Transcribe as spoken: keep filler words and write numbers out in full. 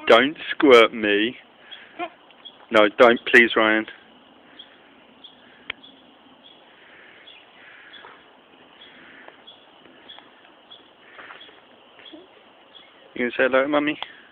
Don't squirt me. No, don't, please, Ryan. You gonna say hello to Mummy?